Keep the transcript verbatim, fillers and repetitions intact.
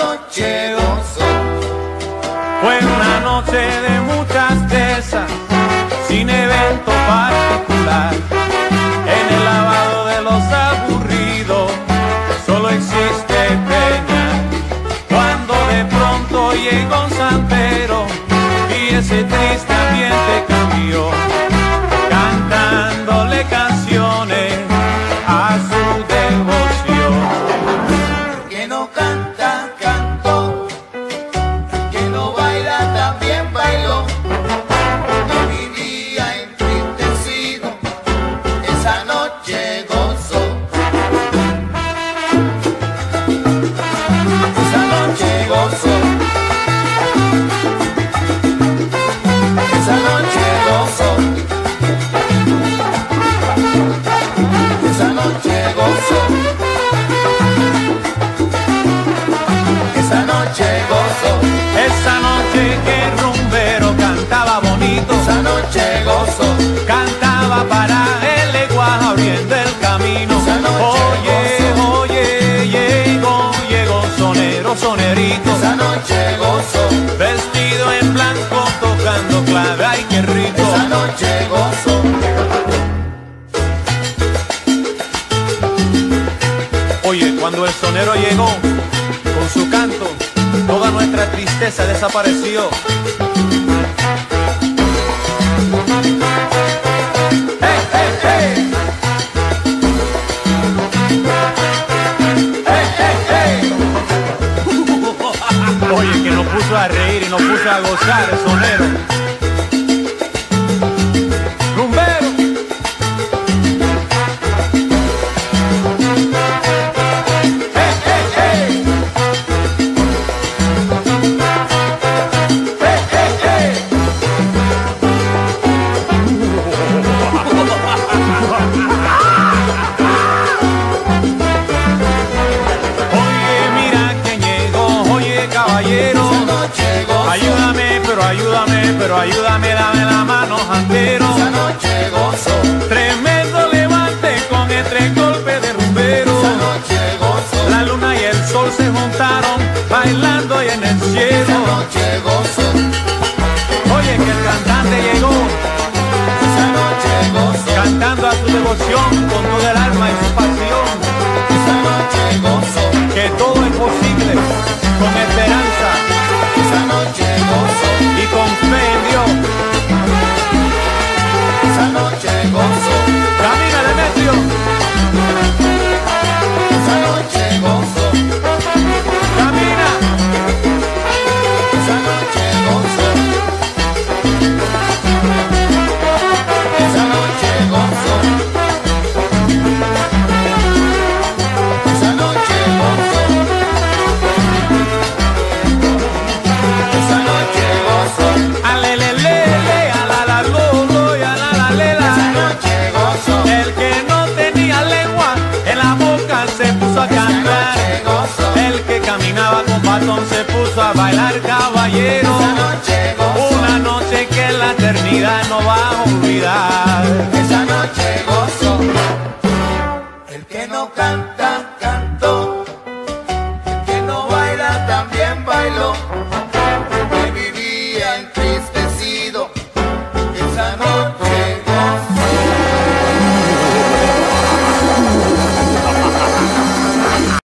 noche gozó. Fue una noche de muchas de esas, sin evento particular. En el lavado de los aburridos solo existe peña. Cuando de pronto llegó un santero y ese triste ambiente cambió, cantándole canciones a su devoción. Que no canta, cantó, que no baila, también bailó, que vivía entristecido, esa noche gozó. Esa noche gozó. Esa noche gozó. Esa noche gozó. Esa noche gozó. Esa noche que el rumbero cantaba bonito, Esa noche gozó. cantaba para el lenguaje abriendo el camino. Esa noche Oye, gozó. oye, llegó, llegó sonero, sonerito, Esa noche gozó. vestido en blanco tocando clave, ay qué rico. Esa noche gozó. Oye, cuando el sonero llegó con su canto, toda nuestra tristeza desapareció. ¡Hey, hey, hey! ¡Hey, hey, hey! Oye, que nos puso a reír y nos puso a gozar el sonero. Rumbero. ¡Hey, hey, hey! ¡Hey, hey, hey! Oye, mira quién llegó, oye caballero, Esa noche gozó. ayúdame, pero ayúdame, pero ayúdame, dame la mano, jantero. Esa noche gozó. Tremendo levante con este golpe de rumbero. Esa noche gozó. La luna y el sol se juntaron, bailando ahí en el Esa cielo. noche gozó. Oye, que el cantante llegó, Esa noche gozó. cantando a su devoción con todo el alma y su pasión. Esa noche gozó. Que todo es posible con esperanza Esa noche gozó. y con fe en Dios. Esa noche gozó. Camina, Demetrio. Esa noche gozó. Camina. Esa noche gozó. Esa noche gozó. Esa noche gozó. Esa noche gozó. Alelelele, alalalolo y alalalela. Esa noche gozó. El que no tenía lengua en la boca se puso a Esa cantar. noche gozó. El que caminaba con bastón se puso a bailar, caballero. Esa noche gozó. Una noche que en la eternidad no va a olvidar. Esa noche gozó. El que no canta, cantó. El que no baila, también bailó. El que vivía entristecido, esa noche